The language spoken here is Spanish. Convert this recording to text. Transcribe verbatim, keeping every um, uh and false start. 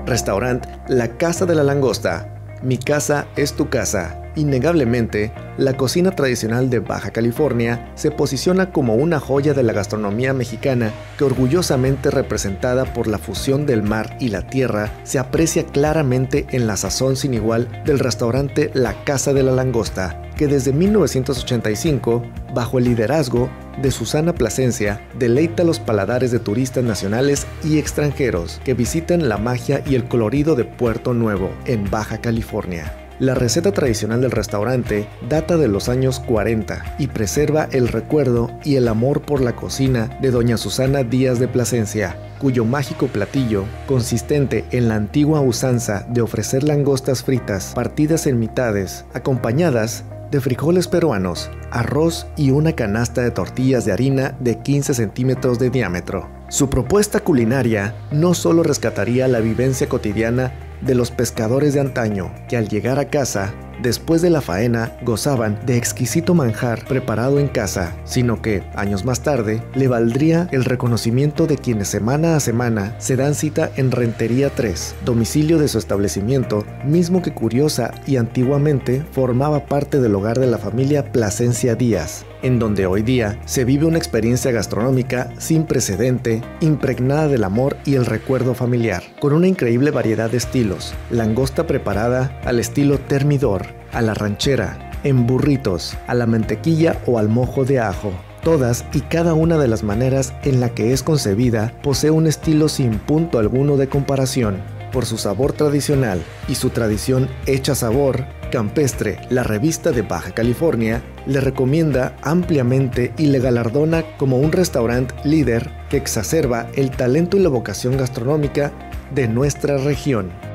Restaurant La Casa de la Langosta. Mi casa es tu casa. Innegablemente, la cocina tradicional de Baja California se posiciona como una joya de la gastronomía mexicana que, orgullosamente representada por la fusión del mar y la tierra, se aprecia claramente en la sazón sin igual del restaurante La Casa de la Langosta, que desde mil novecientos ochenta y cinco, bajo el liderazgo de Susana Plasencia, deleita los paladares de turistas nacionales y extranjeros que visitan la magia y el colorido de Puerto Nuevo, en Baja California. La receta tradicional del restaurante data de los años cuarenta y preserva el recuerdo y el amor por la cocina de doña Susana Díaz de Plasencia, cuyo mágico platillo, consistente en la antigua usanza de ofrecer langostas fritas partidas en mitades, acompañadas de frijoles peruanos, arroz y una canasta de tortillas de harina de quince centímetros de diámetro. Su propuesta culinaria no solo rescataría la vivencia cotidiana de los pescadores de antaño, que al llegar a casa, después de la faena, gozaban de exquisito manjar preparado en casa, sino que, años más tarde, le valdría el reconocimiento de quienes semana a semana se dan cita en Rentería tres, domicilio de su establecimiento, mismo que curiosa y antiguamente formaba parte del hogar de la familia Plasencia Díaz, en donde hoy día se vive una experiencia gastronómica sin precedente, impregnada del amor y el recuerdo familiar, con una increíble variedad de estilos: langosta preparada al estilo termidor, a la ranchera, en burritos, a la mantequilla o al mojo de ajo. Todas y cada una de las maneras en la que es concebida posee un estilo sin punto alguno de comparación. Por su sabor tradicional y su tradición hecha sabor, Campestre, la revista de Baja California, le recomienda ampliamente y le galardona como un restaurante líder que exacerba el talento y la vocación gastronómica de nuestra región.